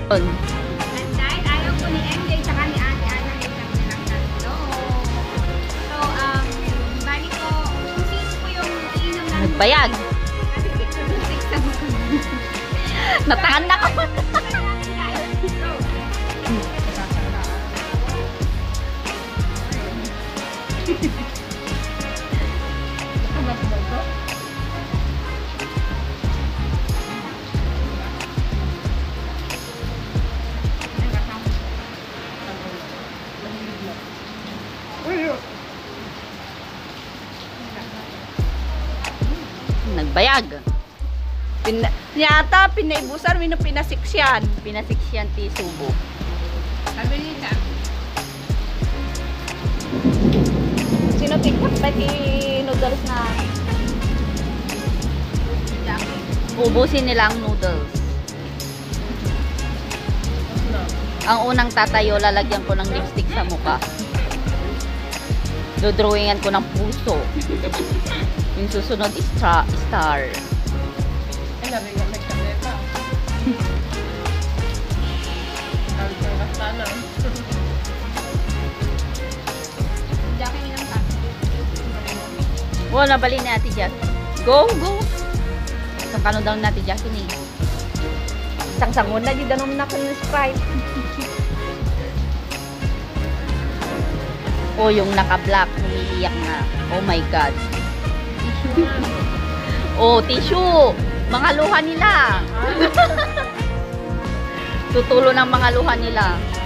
Yun. At dahil ayaw ko ni MJ tsaka ni Ate Ana ay kami nilang tatlo. So, bali ko, kung sino po yung iinom ng Nagbayag. Kasi six sa Natangan na ako. Nagbayag. Yata, pinaibusan, pinasiksyan. Pinasiksyan ti subo. Sabi nila. Sino tingkat pa noodles na? Ubusin nila ang noodles. Ang unang tatayo, lalagyan ko ng lipstick sa mukha. Dodrawingan ko ng puso. Yung susunod is star. Ay, narinig kami pa. Sana. Jackie nilang ka. Wala, nabali ni Ate Jack. Go, go! Isang kano daw natin Jackie ni. Isang sangon na, di danom na ng Sprite. O yung naka-black, umiiyak na. Oh my God. Oh, tissue! Mga luha nila. Tutulo ng mga luha nila.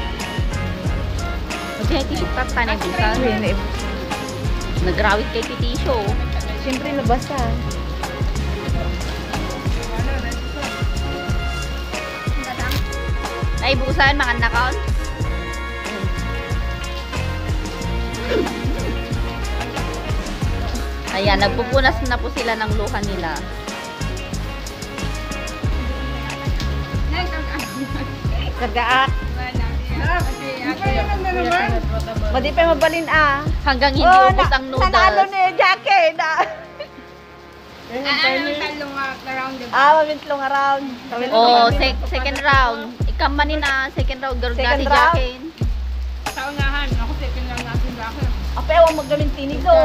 Okay, tissue tata na bisa. Nagrawit kay tissue. Siyempre nabasa. Naibusan mga nakon. Ayan, nagpupunas na po sila ng luha nila. Kagaak. Madi pa mabalin ah. Hanggang hindi ubos ang Nanalo noodles. ni Jackie na. Anong talong around the Mamintlong around. Oh, second round. Ikaman na second round. Second Gargati round? Jackie. Sa unahan. Ako second lang natin Jackie. Ape, awang magaling tinidor.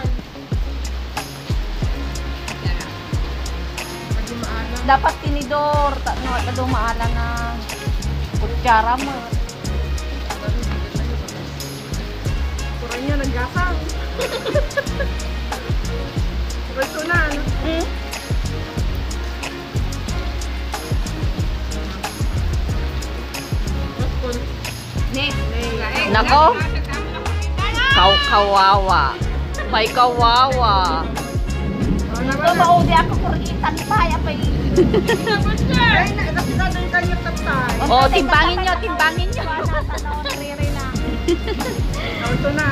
Dapat tinidor. No, maala na. Kutsara mo. Pura niya, naggasang. Ito na, ano? Next. Nako. Kawawa. May kawawa. Ito, maudi ako kuritan pa. Apay. Oh, timbangin nyo, timbangin nyo. Ito na.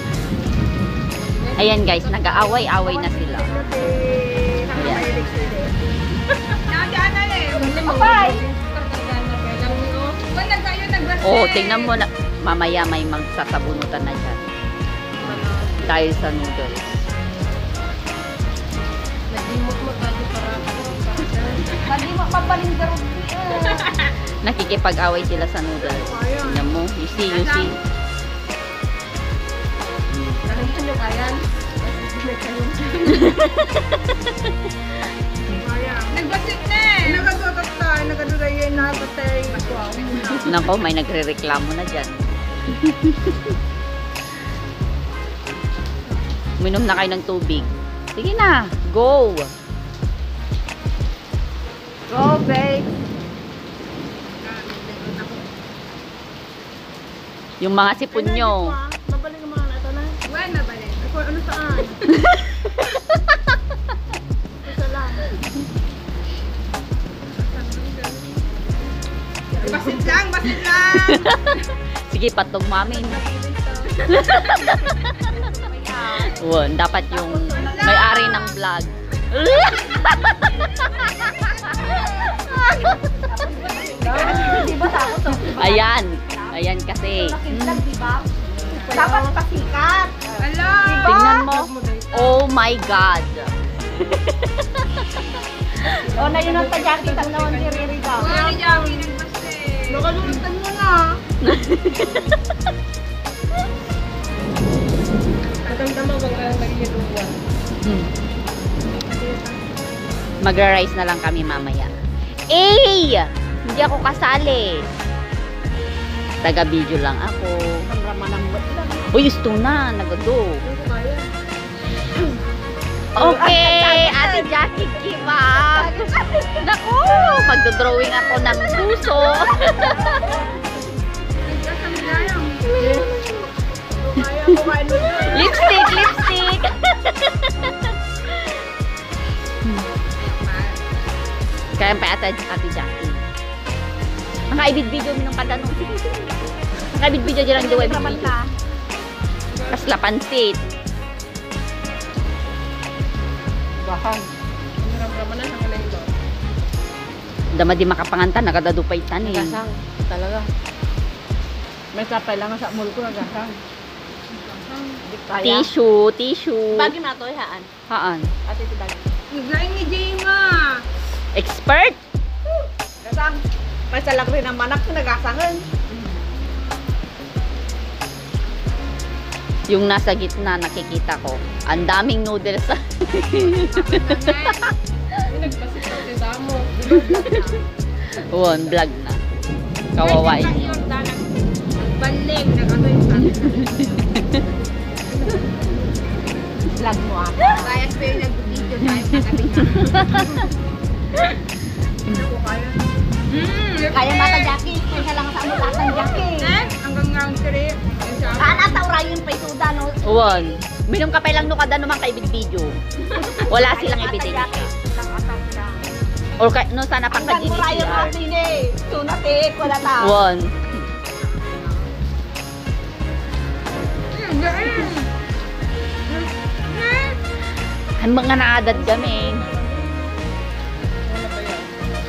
Ayan guys, nag-aaway-away na sila. Ayan. Apay. Oh, tingnan mo na. Mamaya may magsasabunutan na dyan. Dahil sa noodles. Madi mo papaling garong. Nakikipag-away sila sa noodles. Tingnan mo, you see, you see. Nalimutan yung ayan. Nagbasit na eh. Nagadutot tayo. Nagadudayin na patay. Nako, may nagre-reklamo na dyan. Minom na kayo ng tubig. Sige na, go! Go, babe. Yung mga sipon nyo. Mabalik ang mga nato na. When na ba rin? Ano saan? Isa lang. Basit lang, basit lang. Sige, patog mamin. Dapat yung may-ari ng vlog. Diba tapos to? Ayan. Ayan kasi. Nakivlog, diba? Dapat pasikat. Hello. Tingnan mo. Oh my God. O, na yun ang tadyakit ang naman ni Riri daw. Wala ni Jackie nagbasit. Nakalimutan mo na. Maganda mo bang naghihiluwan? Magra-rice na lang kami mamaya. Eh! Hindi ako kasali. Taga-video lang ako. Ramanambot lang. Uy, gusto na. Nagado. Ano ko kaya? Okay, Ate Jackie, give up. Naku, magdodrawing ako ng puso. Kaya ko kain mo yun. Lipstick, lipstick. Kaya pa Ate Jackie. Nakaibig video minong katanong. Nakaibig video dyan ang diwa ibig Raman video. na. Kasla pansit. Bahang. Naramdaman na ang alay ba? Dama di makapangantan, nakadadupay tan eh. Nagasang. Talaga. May kapay lang sa mall ko nagasang. Di kaya. Tissue, tissue. Bagi na to, haan. Haan. Ate, ti bagi. Naglaing ni Jema. Expert. Gasang. May salang rin ang manak ko nagasangan. Yung nasa gitna, nakikita ko. Ang daming noodles. Ay, nagpasit na si Damo. Won, vlog na. Kawawain. Balik. Nagkatoy sa Vlog mo ako. Kaya pa yung nag-video tayo katabi na. Hindi ko kaya. Kaya mata Jackie. Kaya lang sa amulatan Jackie. Hanggang round 3. Kana taura yun pa isuda no. Won. Minum ka pa lang no kada naman kay video. Wala silang ebidensya. Or no sana pang ka Hanggang murayan GDPR. natin eh. Sunatik, wala tao. Won. Ang mga naadad kami. Ano ba yan?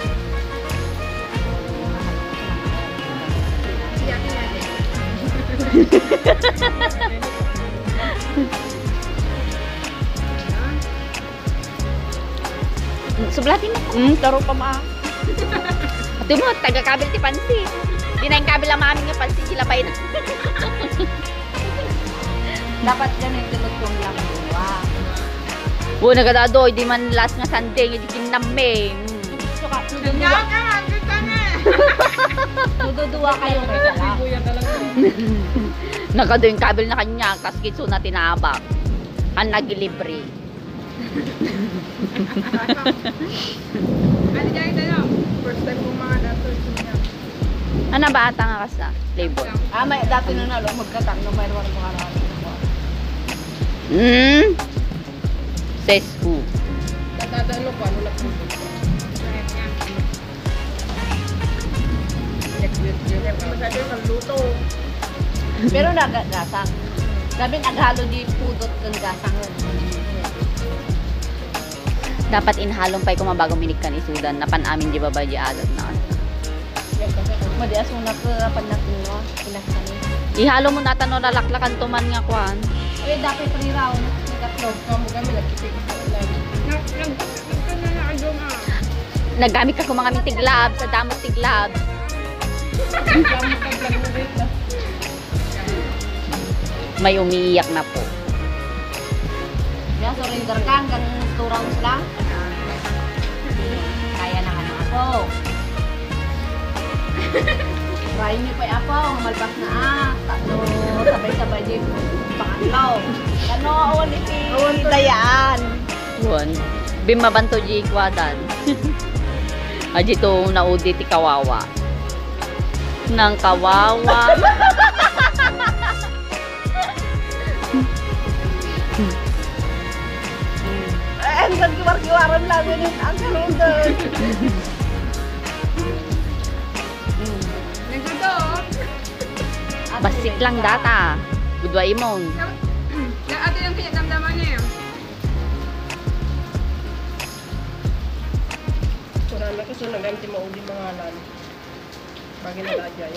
Sublatin mo. Taro pa ma. Ito mo, taga-kabil ti pansi. Di na yung kabil ang maamin nga pansi, sila pa yun. Dapat ganun tinutong lang. Wow. Oo, nagadado, di man last nga Sunday, hindi kiname. Suka, Nandiyan ka, nandun ka na. tududuwa kayo kay sala. Kuya talaga. Nakado yung kabil na kanya, kaskitso na tinabak. Ang nagilibre. Ano dyan ito? First time kong mga datos niya. Ano ba ata nga kasa? Flavor. Ah, may dati na nalo, magkatang na mayroon mga rami. Says who? Tatadaan mo paano naputo. Masyado yung luto. Pero nagasang. Sabi naghalo di pudot ng gasangan. Dapat inhalong pa'y kumabagong minig kan isudan. Napan amin di ba ba di adat na. Madias mo na karapan natin mo. Pinasani. Ihalo mo natin no nalaklakan tuman nga kwan. Eh, dati free round. Tatlo. Kamu kami nagkipig sa ulan. Nagka na na agong Naggamit ka kung mga tiglab sa damot tiglab. Kamu ka-vlog mo rin na. May umiiyak na po. Kaya surrender ka hanggang 2 rounds lang. Kaya na ka na ako. Try niyo pa ako. Malpas na tatlo. Sabay-sabay din. Pangatlo. Ano, awan iti. Awan dayaan. Won. Bimabanto di ikwadan. Aji to naudi ti kawawa. Nang kawawa. Hanggang giwar-giwaran lang yun ang surrender. Nagkado. Basik lang data. Budwa imong. Ate yung kanya damdaman niya. Suraan na kasi nagamit yung mauli mga alam. Bagay na lajay.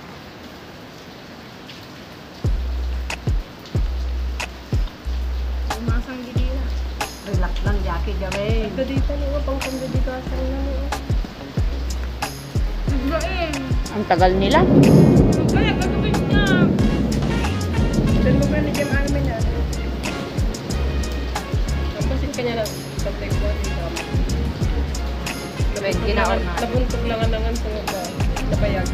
Umasang gidila. Relax lang, Jackie, gawin. Kadita niyo nga pang kandidikasan na niyo. Naglaing. Ang tagal nila. Kaya katulad niya. Then mo ba ni Jim Almen na? Tapusin ka niya lang sa takeaway. Nabuntog lang ang nangan sa napayag.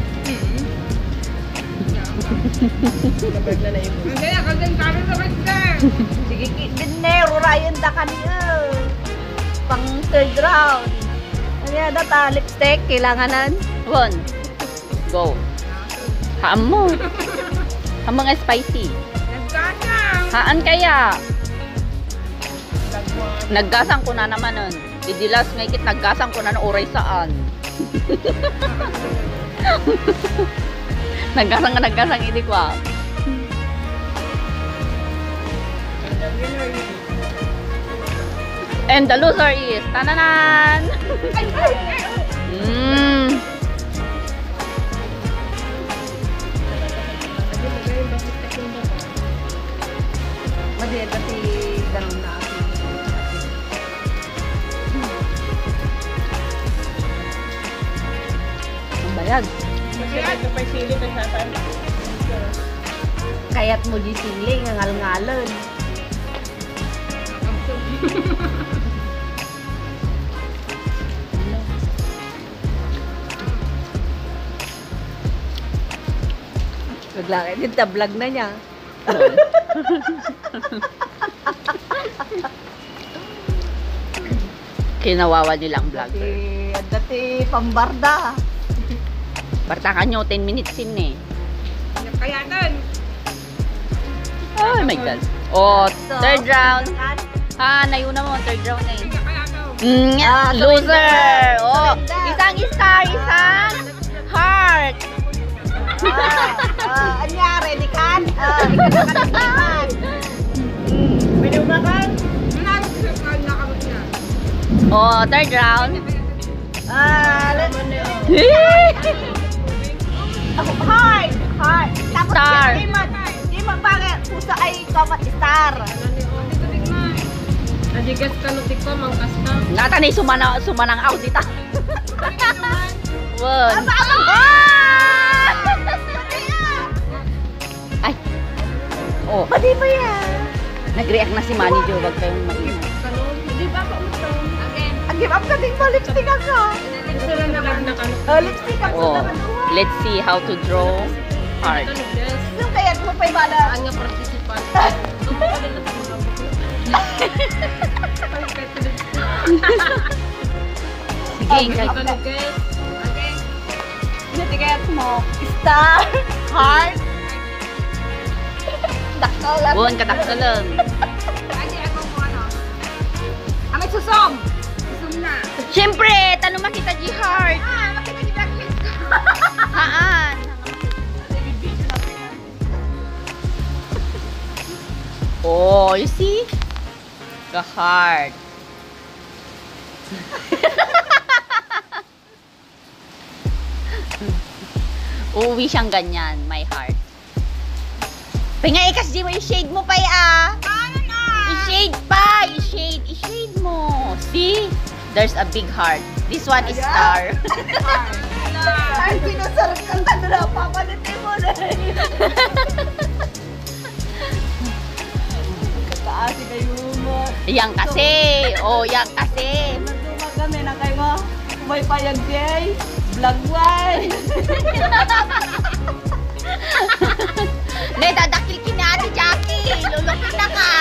Napayag na naibos. Hindi, kaganda kami sa kanya. Sige, dinero Ryan da kaniya. Pang third round. Ano yan, data, lipstick, kailanganan. One. Go. Haan mo. Haan mga spicy. Nagkasang. Haan kaya. Naggasang ko na naman nun. Didilas nga ikit naggasang ko na ng oray saan. Naggasang hindi ko ah. And the loser is tananan. Madi, kasi ganun na ako. Ang bayag. Masakit ka pa'y sili ka saan. Kaya't mo di sili, ngal-ngalan. Naglaki din, tablag na niya. Kinawawa nilang vlogger. Dati pambarda. Bartakan nyo, 10 minutes in eh. Kaya doon. Oh my god. Oh, third round. Nayuna mo, third round na yun. Kaya doon. Loser! Oh, surrender. isang star, isang heart. Anyari, di kan? Ikatakanan. Pwede umakan? Nakamot niya. Oh, third round. Heart! Heart! Tapos Star. di magpangit. Pusa ay kapat star. Najigas ka nutik ko, mangkas ka. Natanay sumanang out dita. One. Ay. Oh, Pati pa yan. nag-react na si Manny Jo. Wag kayong maingat. Di ba ka umutaw? Again. Give up ka din mo. Lipstick ako. Gusto lang nalag na ka. Lipstick ako. Oh, let's see how to draw heart. Yung kaya't mo pa'y bala. Saan nga participant? Sige, Hindi kaya't mo. Star. Heart. Dakal lang. buwan kataksalan. Adi ako kung ano. May susom. Susom na. Siyempre, tanong makita G heart. Makita ni Blacklist. Haan. Oh, you see? The heart. Uuwi siyang ganyan, my heart. Pinga ikas di mo, i-shade mo pa Paano na? I-shade pa! I-shade mo. See? There's a big heart. This one is star. Ay, pinasarap kang ano na. Papalitin mo na. Kakaasi kayo mo. Yang kasi. Oh, yang kasi. Nagdumag kami na kayo mo. May payag jay. Vlog one. May dadakil ki ni Ate Jackie. Lulupin na ka.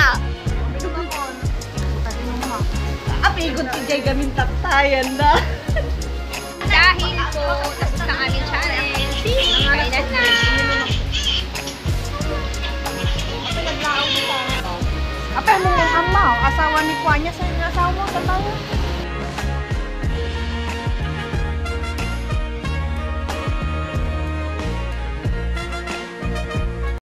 Apigod si Jay gamin taktayan na. Dahil po, tapos na kami challenge. Kailan na. Apa mo ng ama, asawa ni Kuanya sa asawa mo, tatawa.